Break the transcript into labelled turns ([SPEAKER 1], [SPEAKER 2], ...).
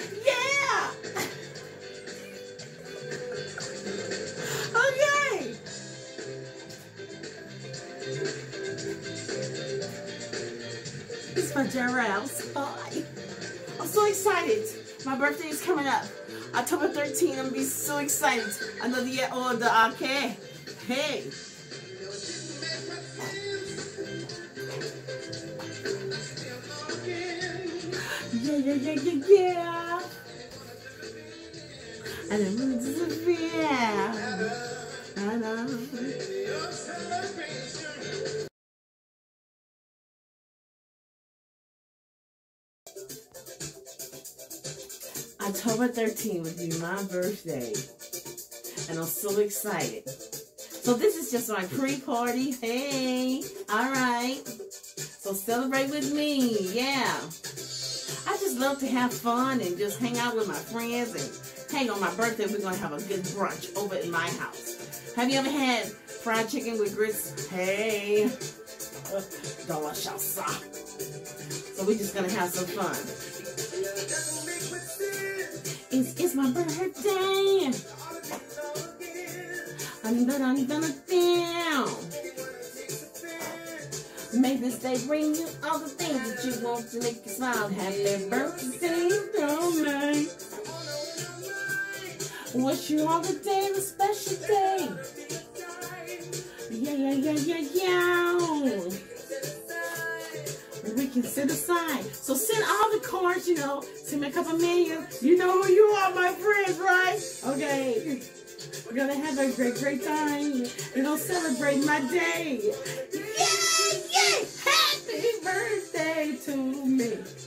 [SPEAKER 1] Yeah. Okay. It's my Gerald's pie. I'm so excited. My birthday is coming up. October 13th. I'm gonna be so excited. Another year older. Okay. Hey. Yeah. And it will disappear. I know. October 13th would be my birthday. And I'm so excited. So this is just my pre-party. Hey. Alright. So celebrate with me. Yeah. I just love to have fun and just hang out with my friends and hang on my birthday. We're going to have a good brunch over at my house. Have you ever had fried chicken with grits? Hey. Delicious. So we're just going to have some fun. It's my birthday. I'm gonna down. Make this day bring you all the things that you want to make you smile. Happy birthday to me. Wish you all the day a special day. Yeah. We can sit aside. So send all the cards, you know. Send me a couple million. You know who you are, my friends, right? Okay. We're gonna have a great time. We're gonna celebrate my day. Yay! Happy birthday to me.